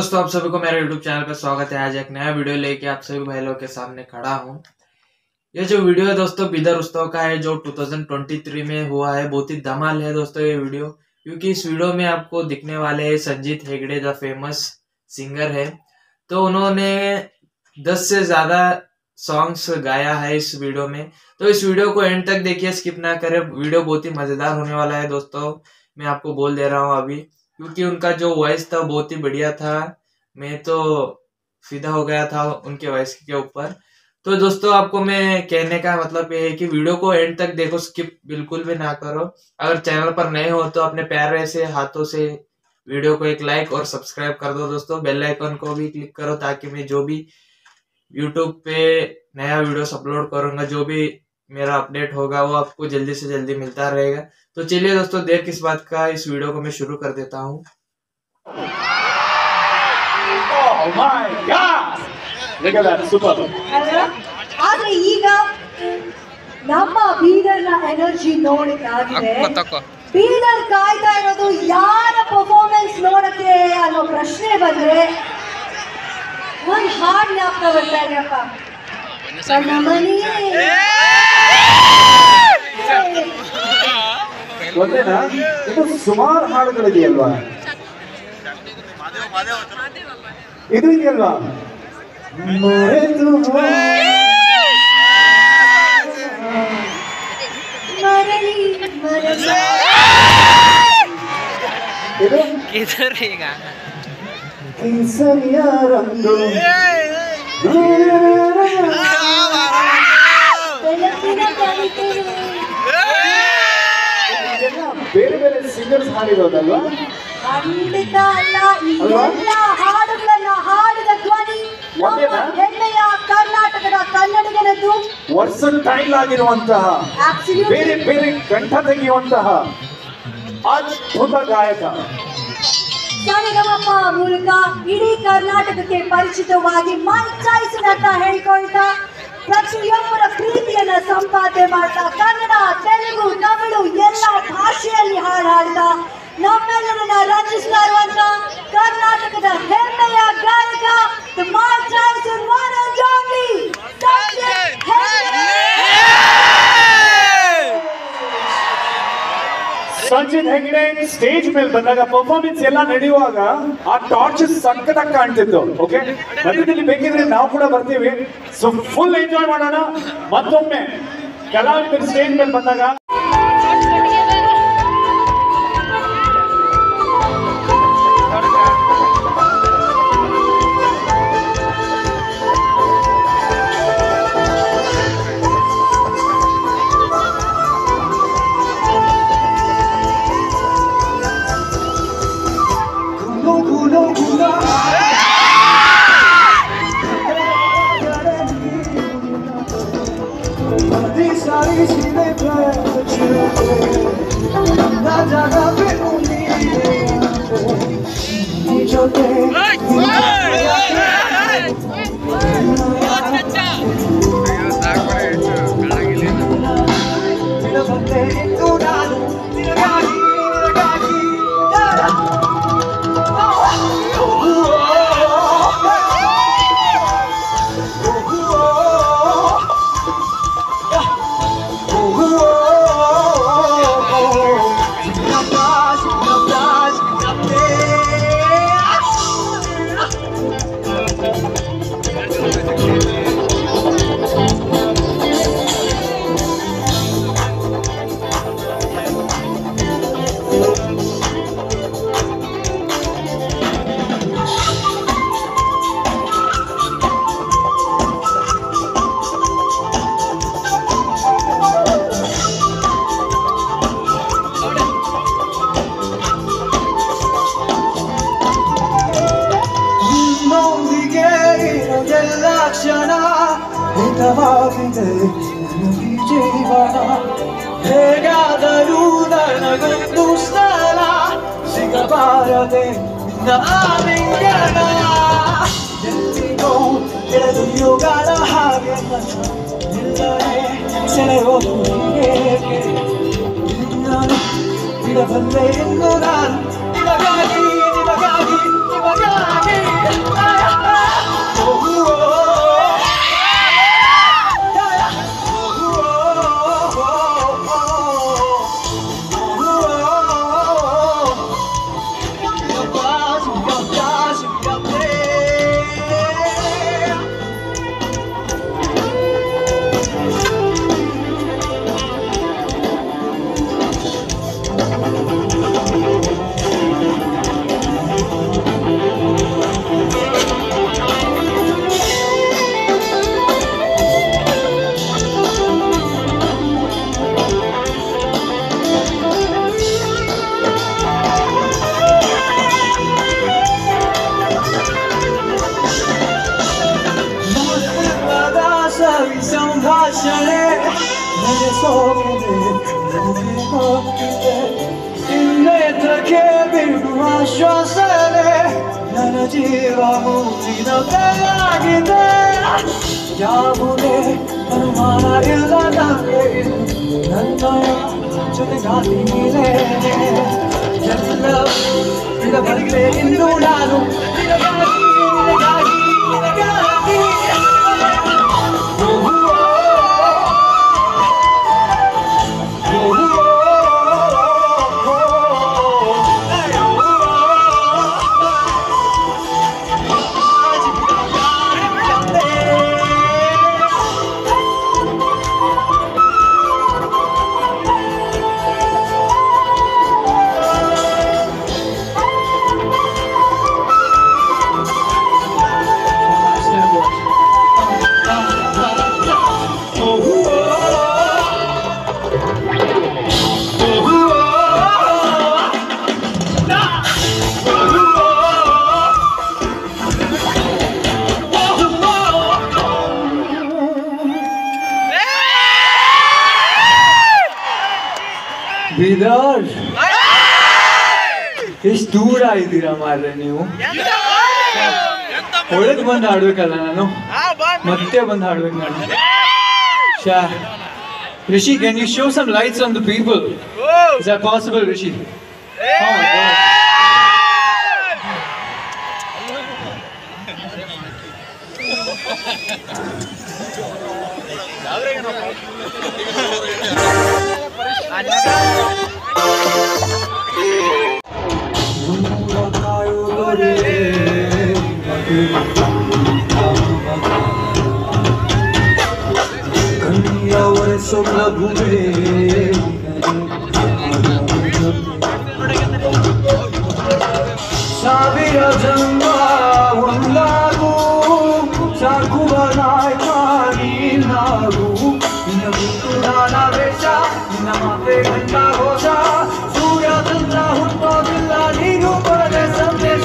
दोस्तों, आप सभी को मेरे YouTube चैनल पर स्वागत है। आज एक नया वीडियो लेके आप सभी भाई लोगों के सामने खड़ा हूँ। ये जो वीडियो है दोस्तों बिदर उत्सव का है, जो 2023 में हुआ है। बहुत ही धमाल है दोस्तों ये वीडियो, क्योंकि इस वीडियो में आपको दिखने वाले हैं संजीत हेगड़े, जो फेमस सिंगर है। तो उन्होंने 10 से ज्यादा सॉन्ग्स गाया है इस वीडियो में। तो इस वीडियो को एंड तक देखिए, स्किप ना करें। वीडियो बहुत ही मजेदार होने वाला है दोस्तों, मैं आपको बोल दे रहा हूँ अभी, क्योंकि उनका जो वॉइस था बहुत ही बढ़िया था। मैं तो फिदा हो गया था उनके वॉइस के ऊपर। तो दोस्तों, आपको मैं कहने का मतलब ये है कि वीडियो को एंड तक देखो, स्किप बिल्कुल भी ना करो। अगर चैनल पर नए हो तो अपने प्यारे से हाथों से वीडियो को एक लाइक और सब्सक्राइब कर दो दोस्तों। बेल आइकन को भी क्लिक करो, ताकि मैं जो भी यूट्यूब पे नया वीडियोस अपलोड करूंगा, जो भी मेरा अपडेट होगा, वो आपको जल्दी से जल्दी मिलता रहेगा। तो चलिए दोस्तों, देर किस बात का, इस वीडियो को मैं शुरू कर देता हूँ। Oh my God! Look at that, super. ಆದ್ರೆ ಈಗ ನಮ್ಮ ಬೀದರ್ನ ಎನರ್ಜಿ ನೋಡಿದಾಗಿದೆ. ಬೀದರ್ ಕಾಯ್ತಾ ಇರೋದು ಯಾರ ಪರ್ಫಾರ್ಮೆನ್ಸ್ ನೋಡಕ್ಕೆ ಅನ್ನೋ ಪ್ರಶ್ನೆ ಬಂದ್ರೆ ಒಂದ್ ಹಾಡ್ ಜ್ಞಾಪಕ ಬರ್ತಾ ಇದೆಯಪ್ಪ. ಸಣ್ಣ ಮನೆಯೇ ಒಂದೇನಾ? ಇದು ಸುಮಾರು ಹಾಡುಗಳಿದೆಯಲ್ವಾ? ಇದು ಇದೆಯಲ್ವಾ? ಮರಳಿ ಮರಳಿ ಇದು किधर है गाना? ಕೇಸರಿಯ ರಂಗು ಬೆಳಕಿನ ಕವಿತೆಯು ಇದೆಲ್ಲ ಬೇರೆ ಬೇರೆ ಸಿಂಗರ್ಸ್ ಹಾಡಿರೋದಲ್ವಾ? ಖಂಡಿತ ಅಲ್ಲ. ಈ ಎಲ್ಲ ಹಾಡುಗಳನ್ನ ಹಾಡಿದ ಧ್ವನಿ ನಮ್ಮ ಹೆಮ್ಮೆಯ ಕರ್ನಾಟಕದ ಕನ್ನಡಿಗನದ್ದು. ವರ್ಸಟೈಲ್ ಆಗಿರುವಂತಹ, Absolutely. ಬೇರೆ ಬೇರೆ ಕಂಠ ತೆಗೆಯುವಂತಹ ಅದ್ಭುತ ಗಾಯಕ. ಸರಿಗಮಪ ಮೂಲಕ ಇಡೀ ಕರ್ನಾಟಕಕ್ಕೆ ಪರಿಚಿತವಾಗಿ ಮೈಕ್ ಟೈಸನ್ ಅಂತ ಹೇಳ್ಕೊಳ್ತಾ ಪ್ರತಿಯೊಬ್ಬರ ಪ್ರೀತಿಯನ್ನ ಸಂಪಾದನೆ ಮಾಡ್ತಾ ಕನ್ನಡ, ತೆಲುಗು, ತಮಿಳು ಎಲ್ಲ ಭಾಷೆಯಲ್ಲಿ ಹಾಡ್ತಾ ನಮ್ಮೆಲ್ಲರನ್ನ ರಂಜಿಸ್ತಾ ಇರುವಂತ ಕರ್ನಾಟಕದ ಹೆಮ್ಮೆಯ ಗಾಯಕ Mike Tyson one and only Sanjith Hegde. Sanjith Hegde stage ಮೇಲೆ ಬಂದಾಗ ಪರ್ಫಾರ್ಮೆನ್ಸ್ ಎಲ್ಲ ನಡೆಯುವಾಗ ಆ ಟಾರ್ಚ್ ಸಕ್ಕತ್ತಾಗಿ ಕಾಣ್ತಿತ್ತು. ಓಕೆ, ಮಧ್ಯದಲ್ಲಿ ಬೇಕಿದ್ರೆ ನಾವು ಕೂಡ ಬರ್ತೀವಿ. ಸೊ ಫುಲ್ ಎಂಜಾಯ್ ಮಾಡೋಣ. ಮತ್ತೊಮ್ಮೆ ಕಲಾವಿದರು ಸ್ಟೇಜ್ ಮೇಲೆ ಬಂದಾಗ ಹಿತವಾಗಿದೆ ಈ ಜೀವನ. ಹೇಗಾದರೂ ನನಗೊಂದು ಸ್ಥಳ ಸಿಗಬಾರದೆ ನಾಲಿಂಗನ. ಎಲ್ಲಿಗೋ ಎಳೆದು ಯುಗಗಳ ಹಾಗೆ ನಿಲ್ಲದೆ ಸೆಳೆಯೋದು ಏಕೆ? ನಾನು ಬಿಡಬಲ್ಲೆ ಎಂದು ನಾನು ನಿಮಗಾಗಿ ನಿಮಗಾಗಿ ನಿಮಗಾಗಿ nelle soglie non mi ricordi ಇನ್ನೇತ್ರ ಕೇಳಿರು ಆಶ್ವಾಸನೆ ನನ್ನ ಜೀವ ಮುಂದಿನ ಬೆಳಗಿದೆ ಯಾವುದೇ ಅನುಮಾನ ಇಲ್ಲ ನನಗೆ ನನ್ನಯ ಜೊತೆಗಾಗಿ ನೀನೇ ಎಲ್ಲ ನಿನ್ನ ಬಳಿಗೆ ಇನ್ನು ನಾನು ನಿನಗಾಗಿ ನಿನಗಾಗಿ ನಿನಗಾಗಿ ಬೀದರ್ ಎಷ್ಟು ದೂರ ಇದ್ದೀರಾ ಮಾರ್ರೆ ನೀವು ಒಳಗೆ ಬಂದು ಹಾಡ್ಬೇಕಲ್ಲ ನಾನು ಮತ್ತೆ ಬಂದು ಹಾಡ್ಬೇಕು ನಾನು Shah Rishi, can you show some lights on the people? Is that possible, Rishi? Oh my God. ಸಾವಿರ ಜನ್ಮ ಒಂದಾಗು ಸಾಕು ಬನಾಯಿ ನಾವು ನಿನ್ನ ಗುಂಪು ನಾನ ವೇಷ ನಿನ್ನ ಮಾತೆ ಗಂಟ ಘೋಷ ಸೂರ್ಯ ಚಂದ್ರ ಹುಟ್ಟೋದಿಲ್ಲ ನೀನು ಬರದೆ ಸಂದೇಶ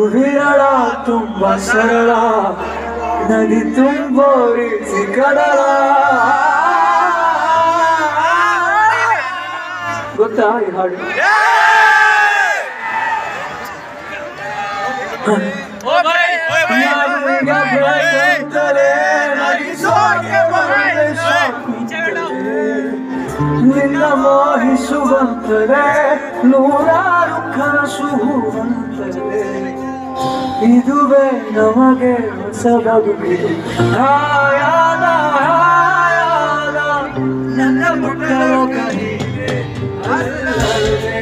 ವಿರಳ ತುಂಬ ಸರಳ ನದಿ ತುಂಬೋರಿಸಿ ಕಡಲ. ಗೊತ್ತಾ ಈ ಹಾಡು? ನಿನ್ನ ಮೋಹಿಸುವಂತಲೇ ನೂರಾರು ಕನಸು ಹೂವಂತಲೇ ಇದುವೇ ನಮಗೆ ಹೊಸ ಬದುಕಿದು. ಹಾಯಾದ ಹಾಯಾದ ನನ್ನ ಪುಟ್ಟ ಲೋಕ ಹೀಗೆ ಅಲ್ಲವೇ.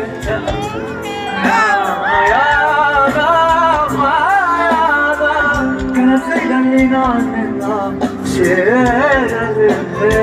ಮಾಯಾದ ಮಾಯಾದ ಕನಸಿನಲ್ಲಿ ನಾನೆಲ್ಲ ಸೇರಲಿದ್ದೆ.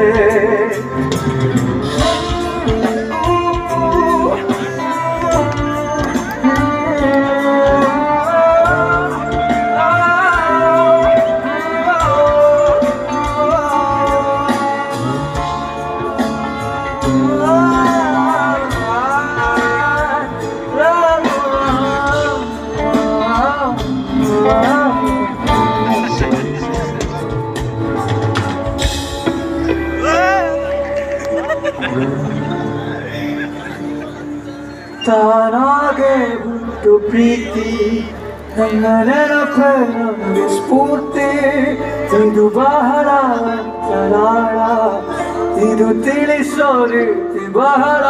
ತಾನಾಗೆ ಉಂಟು ಪ್ರೀತಿ ನನ್ನ ನೆನಪೇ ನಮಗೆ ಸ್ಫೂರ್ತಿ. ಇದು ಬಹಳ ಅಂತರಾಳ, ಇದು ತಿಳಿಸೋ ರೀತಿ ಬಹಳ.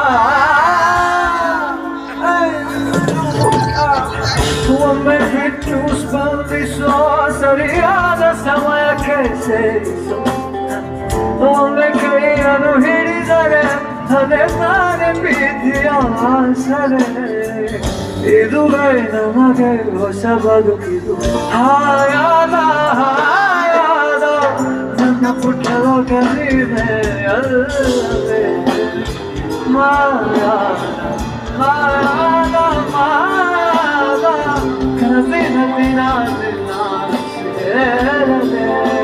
ಒಮ್ಮೆ ಬಿಟ್ಟು ಸ್ಪಂದಿಸೋ ಸರಿಯಾದ ಸಮಯಕ್ಕೆ ಸೇರಿಸೋ. ಒಮ್ಮೆ ಕೈಯನ್ನು ಹಿಡಿದರೆ ಅದೇ ತಾನೇ ಪ್ರೀತಿಯ ಆಸರೆ. ಇದುವೇ ನಮಗೆ ಹೊಸ ಬದುಕಿದು. ಹಾಯಾದ ಹಾಯಾದ ನನ್ನ ಪುಟ್ಟ ಲೋಕ ನೀವೇ ಅಲ್ಲವೇ. ಮಾಯಾದ ಮಾಯಾದ ಮಾಯಾದ ಕನಸಿನಲ್ಲಿ ನಾನೆಲ್ಲ ಸೇರದೆ.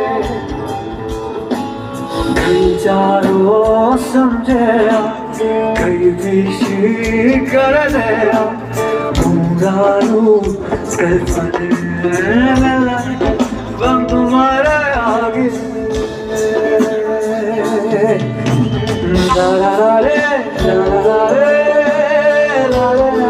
विचारो समझया कई दिशी करदया मुंगारू कल्पने बम तुम्हारे आगे. ला ला ला रे ला ला रे ला ला.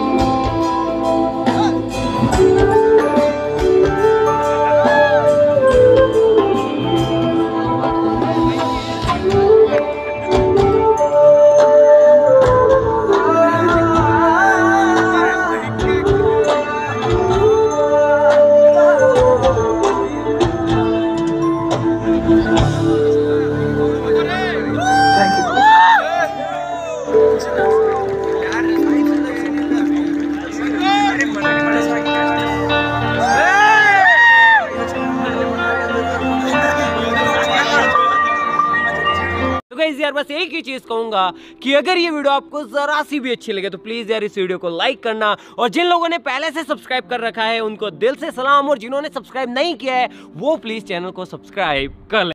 यार बस एक ही चीज कहूंगा कि अगर ये वीडियो आपको जरा सी भी अच्छी लगे तो प्लीज यार इस वीडियो को लाइक करना, और जिन लोगों ने पहले से सब्सक्राइब कर रखा है उनको दिल से सलाम, और जिन्होंने सब्सक्राइब नहीं किया है वो प्लीज चैनल को सब्सक्राइब कर लें।